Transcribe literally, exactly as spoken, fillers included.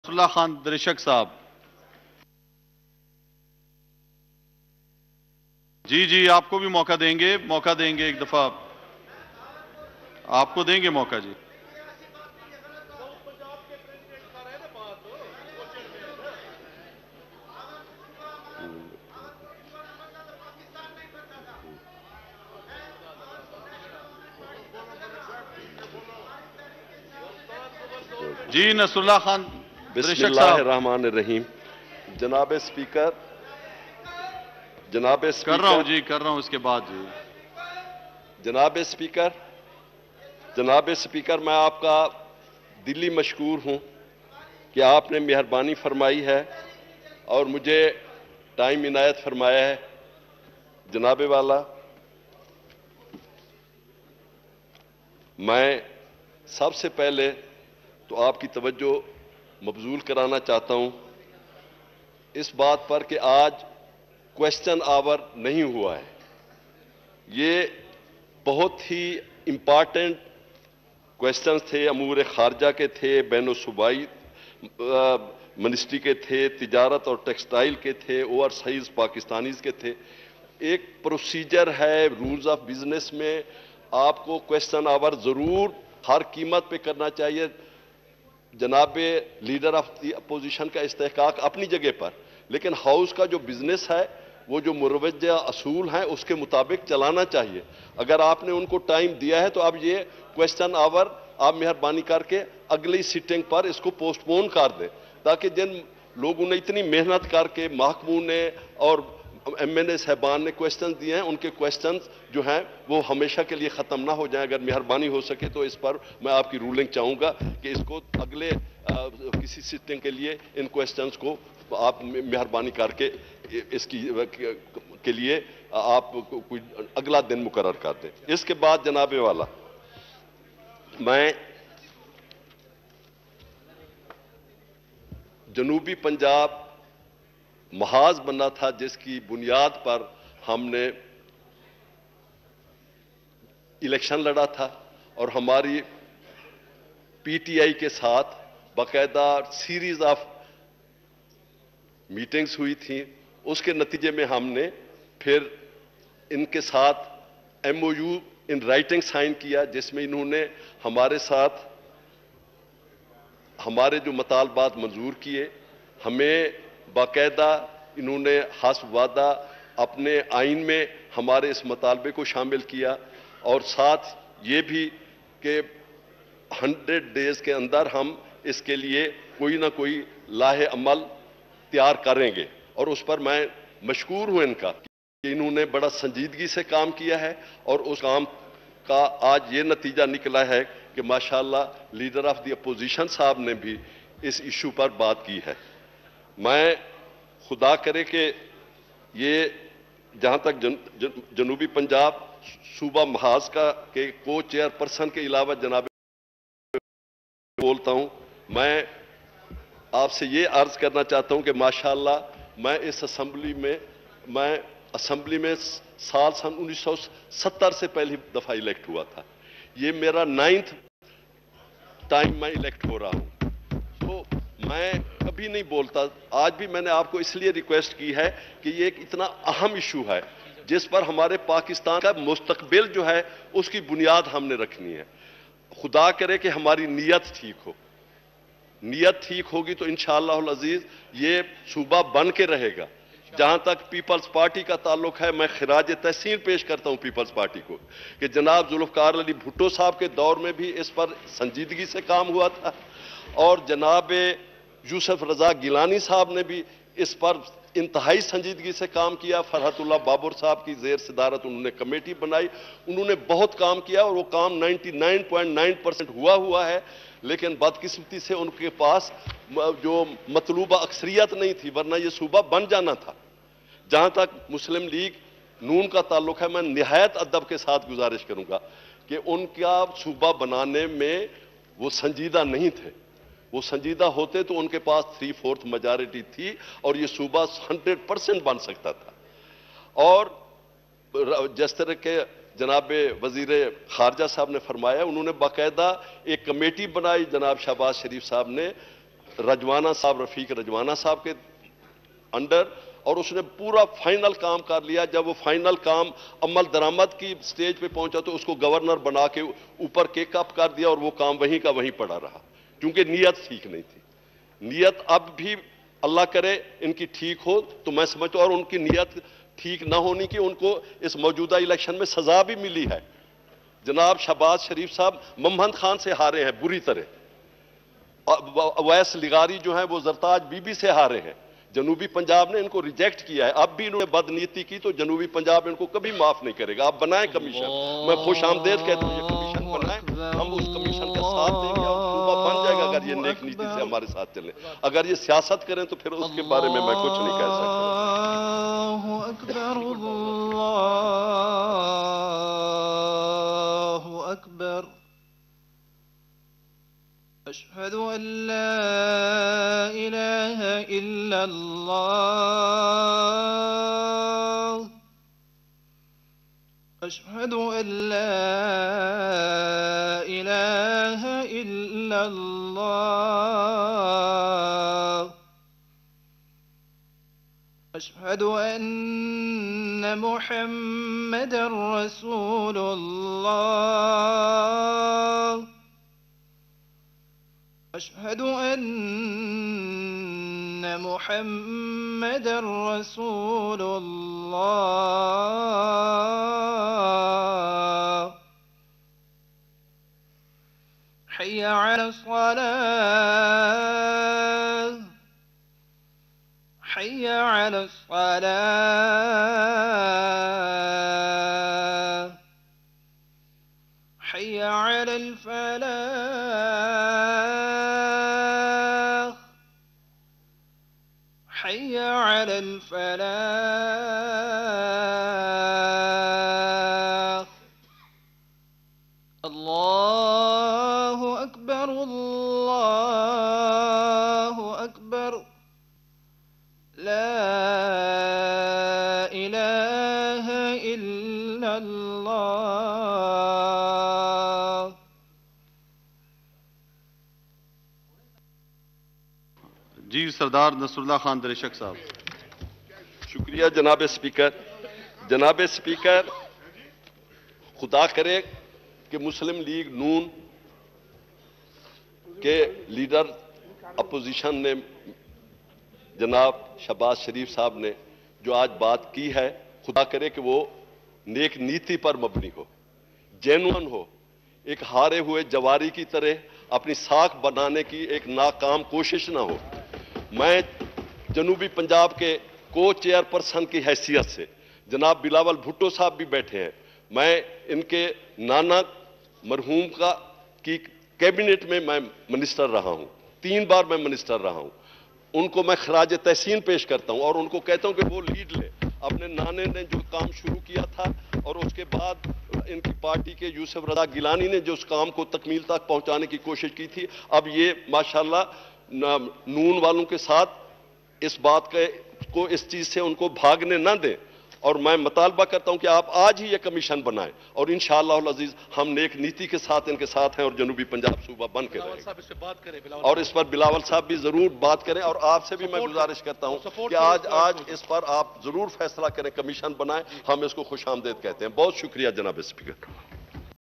Nasrallah Khan द्रेशक साहब। जी जी आपको भी मौका देंगे, मौका देंगे एक दफा आपको देंगे मौका जी। जी नसरुल्लाह खान द्रेशक साहब। बिस्मिल्लाहिर्रहमानिर्रहीम। जनाब स्पीकर जनाब स्पीकर कर रहा हूं जी, कर रहा हूं इसके बाद जी। जनाब स्पीकर जनाब स्पीकर मैं आपका दिली मशकूर हूं कि आपने मेहरबानी फरमाई है और मुझे टाइम इनायत फरमाया है। जनाबे वाला, मैं सबसे पहले तो आपकी तवज्जो मबजूल कराना चाहता हूं इस बात पर कि आज क्वेश्चन आवर नहीं हुआ है। ये बहुत ही इम्पॉर्टेंट क्वेश्चंस थे, अमूर खारजा के थे, बैन सूबाई मिनिस्ट्री के थे, तिजारत और टेक्सटाइल के थे, ओवरसीज पाकिस्तानीज के थे। एक प्रोसीजर है रूल्स ऑफ बिजनेस में, आपको क्वेश्चन आवर जरूर हर कीमत पे करना चाहिए। जनाबे लीडर ऑफ द अपोजिशन का इस्तेहकाक अपनी जगह पर, लेकिन हाउस का जो बिजनेस है वो जो मुरवज्जा असूल हैं उसके मुताबिक चलाना चाहिए। अगर आपने उनको टाइम दिया है तो अब ये क्वेश्चन आवर आप मेहरबानी करके अगली सिटिंग पर इसको पोस्टपोन कर दें, ताकि जिन लोगों ने इतनी मेहनत करके महकमू ने और एम एन ए साहबान ने क्वेश्चन दिए हैं, उनके क्वेश्चन जो हैं वो हमेशा के लिए ख़त्म ना हो जाएं। अगर मेहरबानी हो सके तो इस पर मैं आपकी रूलिंग चाहूँगा कि इसको अगले आ, किसी सिटिंग के लिए इन क्वेश्चंस को आप मेहरबानी करके इसकी के लिए आप कोई अगला दिन मुकर्रर कर दें। इसके बाद जनाबे वाला, मैं जनूबी पंजाब महाज बनना था जिसकी बुनियाद पर हमने इलेक्शन लड़ा था और हमारी पीटीआई के साथ बाकायदा सीरीज ऑफ मीटिंग्स हुई थी। उसके नतीजे में हमने फिर इनके साथ एमओयू इन राइटिंग साइन किया, जिसमें इन्होंने हमारे साथ हमारे जो मुतालबात मंजूर किए। हमें बाकायदा इन्होंने हस्ब वादा अपने आइन में हमारे इस मुतालबे को शामिल किया और साथ ये भी कि हंड्रेड डेज के अंदर हम इसके लिए कोई ना कोई लाहे अमल तैयार करेंगे। और उस पर मैं मशकूर हूं इनका कि इन्होंने बड़ा संजीदगी से काम किया है और उस काम का आज ये नतीजा निकला है कि माशाअल्लाह लीडर ऑफ द अपोजिशन साहब ने भी इस इशू पर बात की है। मैं खुदा करे कि ये जहां तक जन, जन, जनूबी पंजाब सूबा महाज का के को चेयरपर्सन के अलावा जनाब बोलता हूं, मैं आपसे ये अर्ज करना चाहता हूं कि माशाअल्लाह मैं इस असम्बली में मैं असम्बली में साल सन उन्नीस सौ सत्तर से पहली दफा इलेक्ट हुआ था। ये मेरा नाइन्थ टाइम मैं इलेक्ट हो रहा हूं, तो मैं कभी नहीं बोलता। आज भी मैंने आपको इसलिए रिक्वेस्ट की है कि ये एक इतना अहम इशू है जिस पर हमारे पाकिस्तान का मुस्तकबिल जो है उसकी बुनियाद हमने रखनी है। खुदा करे कि हमारी नीयत ठीक हो, नीयत ठीक होगी तो इंशाअल्लाह अजीज ये सूबा बन के रहेगा। जहां तक पीपल्स पार्टी का ताल्लुक है, मैं खिराज तहसीन पेश करता हूं पीपल्स पार्टी को कि जनाब जुल्फकार अली भुट्टो साहब के दौर में भी इस पर संजीदगी से काम हुआ था और जनाब यूसुफ रजा गिलानी साहब ने भी इस पर इंतहाई संजीदगी से काम किया। फरहतुल्लाह बाबर साहब की जेर सदारत उन्होंने कमेटी बनाई, उन्होंने बहुत काम किया और वो काम निन्यानवे पॉइंट नौ परसेंट हुआ हुआ है। लेकिन बदकिस्मती से उनके पास जो मतलूबा अक्सरियत नहीं थी, वरना ये सूबा बन जाना था। जहां तक मुस्लिम लीग नून का ताल्लुक है, मैं निहायत अदब के साथ गुजारिश करूंगा कि उनका सूबा बनाने में वो संजीदा नहीं थे। वो संजीदा होते तो उनके पास थ्री फोर्थ मेजॉरिटी थी और ये सूबा हंड्रेड परसेंट बन सकता था। और जिस तरह के जनाब वजीर खारजा साहब ने फरमाया, उन्होंने बाकायदा एक कमेटी बनाई, जनाब शहबाज शरीफ साहब ने रजवाना साहब, रफीक रजवाना साहब के अंडर, और उसने पूरा फाइनल काम कर लिया। जब वो फाइनल काम अमल दरामद की स्टेज पे पहुंचा तो उसको गवर्नर बना के ऊपर केक अप कर दिया और वो काम वहीं का वहीं पड़ा रहा, क्योंकि नीयत ठीक नहीं थी। नीयत अब भी अल्लाह करे इनकी ठीक हो तो मैं समझता हूं, और उनकी नीयत ठीक ना होने की उनको इस मौजूदा इलेक्शन में सजा भी मिली है। जनाब शहबाज शरीफ साहब मोहम्मद खान से हारे हैं बुरी तरह, अवैस लिगारी जो है वो जरताज बीबी से हारे हैं। जनूबी पंजाब ने इनको रिजेक्ट किया है। अब भी इन्होंने बदनीति की तो जनूबी पंजाब इनको कभी माफ नहीं करेगा। आप बनाएं कमीशन, मैं खुश आमदेद कहता हूं, ये कमीशन बनाएं, हम उस कमीशन का साथ देंगे और सूबा बन जाएगा अगर ये नेक नीति से हमारे साथ चले। अगर ये सियासत करें तो फिर उसके बारे में मैं कुछ नहीं कह सकता। अशहदु अल्ला इलाहा इल्लल्लाह, अशहदु अल्ला इलाहा इल्लल्लाह, अशहदु अन्न मुहम्मदर रसूलुल्लाह, अशहदु अन्न मुहम्मदर रसूलुल्लाह, हय्या अलस सलाह, हय्या अलस सलाह, हय्या अलल फलाह, हय्या अलल फलाह। अल्लाहु अकबर, अल्लाहु अकबर, ला इलाहा इल्लल्लाह। जी सरदार नसरुल्लाह खान दरेशक साहब। शुक्रिया जनाब स्पीकर। जनाब स्पीकर, खुदा करे कि मुस्लिम लीग नून के लीडर अपोजिशन ने जनाब शहबाज शरीफ साहब ने जो आज बात की है, खुदा करे कि वो नेक नीति पर मबनी हो, जेन्युइन हो, एक हारे हुए जवारी की तरह अपनी साख बनाने की एक नाकाम कोशिश ना हो। मैं जनूबी पंजाब के को चेयरपर्सन की हैसियत से, जनाब बिलावल भुट्टो साहब भी बैठे हैं, मैं इनके नाना मरहूम का की कैबिनेट में मैं मिनिस्टर रहा हूं, तीन बार मैं मिनिस्टर रहा हूं। उनको मैं खराज तहसीन पेश करता हूं और उनको कहता हूं कि वो लीड ले। अपने नाने ने जो काम शुरू किया था और उसके बाद इनकी पार्टी के यूसुफ रजा गिलानी ने जो उस काम को तकमील तक पहुंचाने की कोशिश की थी, अब ये माशाल्लाह नून वालों के साथ इस बात के को इस चीज से उनको भागने ना दें। और मैं मुतालबा करता हूं कि आप आज ही ये कमीशन बनाएं और इंशाअल्लाह अज़ीज हम नेक नीति के साथ इनके साथ हैं और जनूबी पंजाब सूबा बन के रहें। और इस पर बिलावल साहब भी जरूर बात करें और आपसे भी मैं गुजारिश करता हूं कि आज आज इस पर आप जरूर फैसला करें, कमीशन बनाएं। हम इसको खुशामदेद कहते हैं। बहुत शुक्रिया जनाब स्पीकर।